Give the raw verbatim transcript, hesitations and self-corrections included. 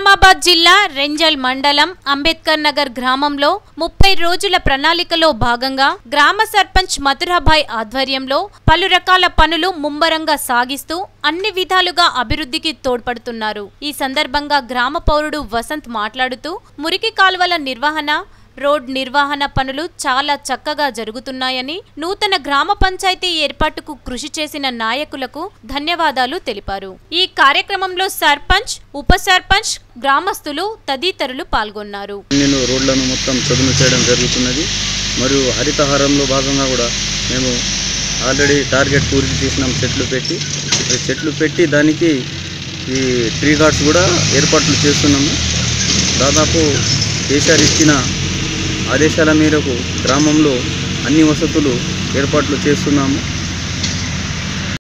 నిజామాబాద్ జిల్లా రెంజల్ మండలం అంబేద్కర్ నగర్ గ్రామంలో ముప్పై రోజుల ప్రణాళికలో భాగంగా గ్రామ సర్పంచ్ మధురాబాయ్ ఆధ్వర్యంలో పలు రకాల పనులు ముమ్మరంగా సాగిస్తూ అన్ని విధాలుగా అభివృద్ధికి తోడ్పడుతున్నారు। ఈ సందర్భంగా గ్రామ పౌరుడు వసంత్ మాట్లాడుతూ మురికి కాలువల నిర్వహణ, రోడ్ నిర్వహణ పనులు చాలా చక్కగా జరుగుతున్నాయని, నూతన గ్రామ పంచాయతీ ఏర్పాటుకు కృషి చేసిన నాయకులకు ధన్యవాదాలు తెలిపారు। ఈ కార్యక్రమంలో సర్పంచ్, ఉప సర్పంచ్, గ్రామస్తులు తదితరులు పాల్గొన్నారు। నేను రోడ్లను మొత్తం చదును చేయడం జరుగుతున్నది మరియు హరితహారంలో భాగంగా కూడా మేము ఆల్రెడీ టార్గెట్ పూర్తి చేసినాం। చెట్లు పెట్టి చెట్లు పెట్టి దానికి ఈ ట్రీ గార్డ్స్ కూడా ఏర్పాట్లు చేస్తున్నాము। దాదాపు కేసీఆర్ ఇచ్చిన ఆదేశాల మేరకు గ్రామంలో అన్ని వసతులు ఏర్పాట్లు చేస్తున్నాము।